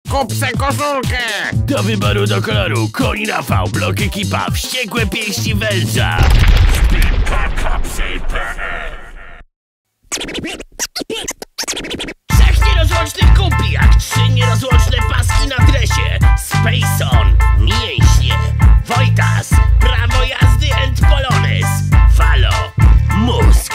Kup se koszulkę! Do wyboru do koloru koń Rafał, blok ekipa, wściekłe pięści węża. Trzech nierozłącznych kumpli, jak 3 nierozłączne paski na dresie. Spacon, mięśnie, Wojtas, prawo jazdy and Polones, Falo, mózg.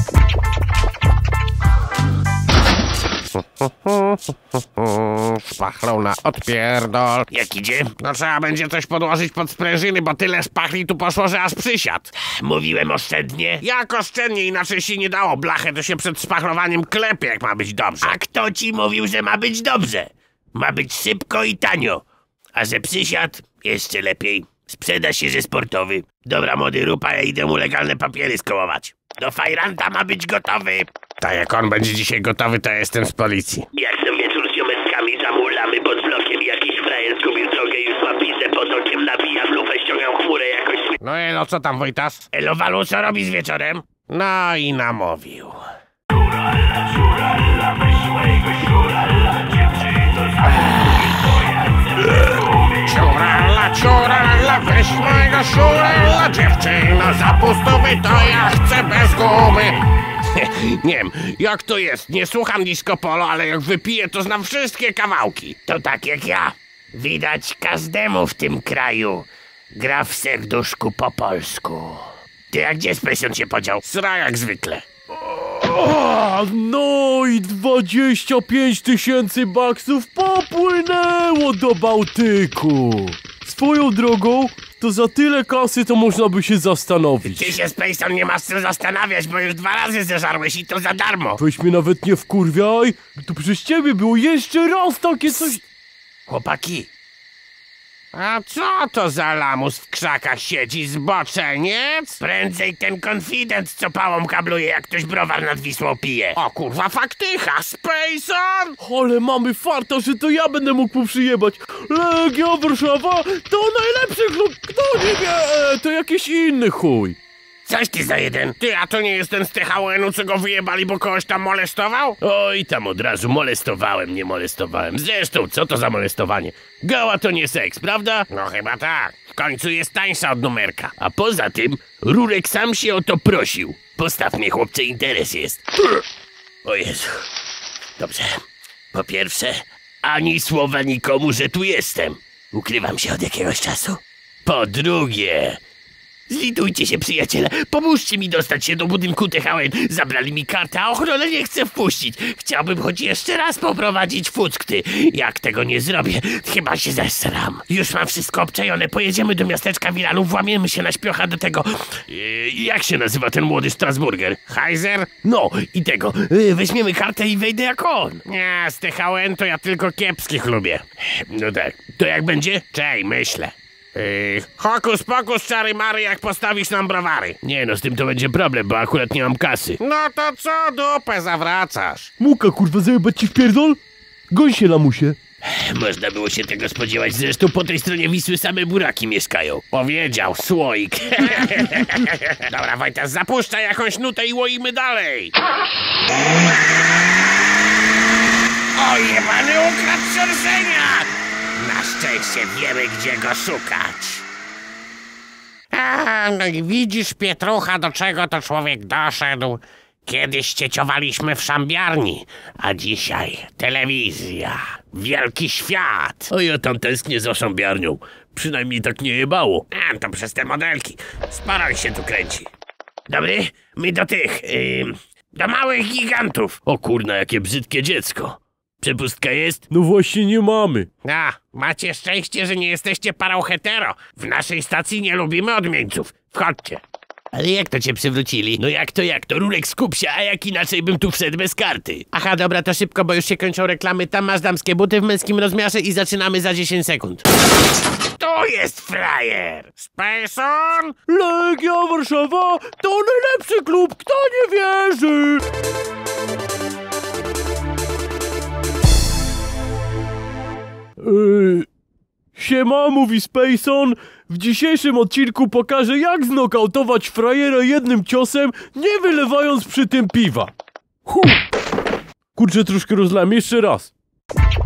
Szpachlą na odpierdol. Jak idzie? No trzeba będzie coś podłożyć pod sprężyny, bo tyle szpachli tu poszło, że aż przysiadł. Mówiłem oszczędnie. Jak oszczędnie, inaczej się nie dało. Blachę to się przed szpachlowaniem klepie, jak ma być dobrze. A kto ci mówił, że ma być dobrze? Ma być szybko i tanio. A że przysiad, jeszcze lepiej. Sprzeda się, że sportowy. Dobra, młody rupa, ja idę mu legalne papiery skołować. Do fajranta ma być gotowy. Tak jak on będzie dzisiaj gotowy, to ja jestem z policji. Jak ten wieczór z ziomeczkami zamulamy pod blokiem, jakiś frajer zgubił drogę, już ma pizdę pod okiem, nabija w lufę, ściągam chmurę jakoś. No i no co tam, Wojtas? Elowalu, co robisz wieczorem? No i namówił. Ciurala, weź mojego szurala, dziewczyno, zapustowy to ja chcę bez gumy. Nie wiem, jak to jest, nie słucham disco polo, ale jak wypiję, to znam wszystkie kawałki. To tak jak ja. Widać każdemu w tym kraju. Gra w serduszku po polsku. Ty, a gdzie Spacon się podział? Sra jak zwykle. No i 25 000 baksów popłynęło do Bałtyku. Swoją drogą, to za tyle kasy to można by się zastanowić. Ty się, Spacon, nie masz co zastanawiać, bo już 2 razy zeżarłeś i to za darmo. Weź mnie nawet nie wkurwiaj, to przez ciebie było jeszcze raz takie coś... Chłopaki, A co to za lamus w krzakach siedzi, zboczeniec? prędzej ten konfident, co pałą kabluje, jak ktoś browar nad Wisłą pije. O kurwa, faktycha, Spacon! Ale mamy farta, że to ja będę mógł poprzyjebać. Legia Warszawa to najlepszy klub, kto nie wie, to jakiś inny chuj. Coś ty za jeden. Ty, a to nie jest ten z THN-u, co go wyjebali, bo kogoś tam molestował? Oj, tam od razu molestowałem, nie molestowałem. Zresztą, co to za molestowanie? Gała to nie seks, prawda? No chyba tak. W końcu jest tańsza od numerka. A poza tym, Rurek sam się o to prosił. Postaw mnie, chłopcze, interes jest. O Jezu. Dobrze. Po pierwsze, ani słowa nikomu, że tu jestem. Ukrywam się od jakiegoś czasu. Po drugie... Zlitujcie się, przyjaciele. Pomóżcie mi dostać się do budynku THN. Zabrali mi kartę, a ochronę nie chcę wpuścić. Chciałbym choć jeszcze raz poprowadzić fuckty. Jak tego nie zrobię, chyba się zesram. Już mam wszystko obczajone. Pojedziemy do miasteczka Wilanów, włamiemy się na śpiocha do tego... jak się nazywa ten młody Strasburger? Heiser? No, i tego. Weźmiemy kartę i wejdę jak on. Nie, z THN to ja tylko kiepskich lubię. No tak. To jak będzie? Czej, myślę. Hokus pokus, czary mary, jak postawisz nam browary. Nie no, z tym to będzie problem, bo akurat nie mam kasy. No to co, dupę zawracasz? Muka kurwa, zajebać ci w pierdol? Goń się, lamusie. Można było się tego spodziewać, zresztą po tej stronie Wisły same buraki mieszkają. Powiedział słoik. Dobra, Wojtas, zapuszczaj jakąś nutę i łoimy dalej. O, jebany ukradł szerszenia! Na szczęście wiemy, gdzie go szukać. A, no i widzisz, Pietrucha, do czego to człowiek doszedł. Kiedyś cieciowaliśmy w szambiarni, a dzisiaj telewizja, wielki świat. O, ja tam tęsknię za szambiarnią. Przynajmniej tak nie jebało. A, to przez te modelki. Sporo ich się tu kręci. Dobry, my do tych, Do małych gigantów. O kurna, jakie brzydkie dziecko. Przepustka jest? No właśnie nie mamy. A, macie szczęście, że nie jesteście parą hetero. W naszej stacji nie lubimy odmieńców. Wchodźcie. Ale jak to cię przywrócili? No jak to? Rurek, skup się, a jak inaczej bym tu wszedł bez karty? Aha, dobra, to szybko, bo już się kończą reklamy. Tam masz damskie buty w męskim rozmiarze i zaczynamy za 10 sekund. Tu jest frajer! Spacon! Legia Warszawa to najlepszy klub, kto nie wierzy? Siema, mówi Spacon. W dzisiejszym odcinku pokażę, jak znokautować frajera jednym ciosem, nie wylewając przy tym piwa. Kurczę, troszkę rozlałem, jeszcze raz.